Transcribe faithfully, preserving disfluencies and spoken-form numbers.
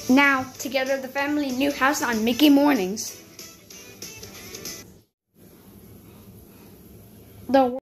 Now, together the family new house on Mickey Mornings. The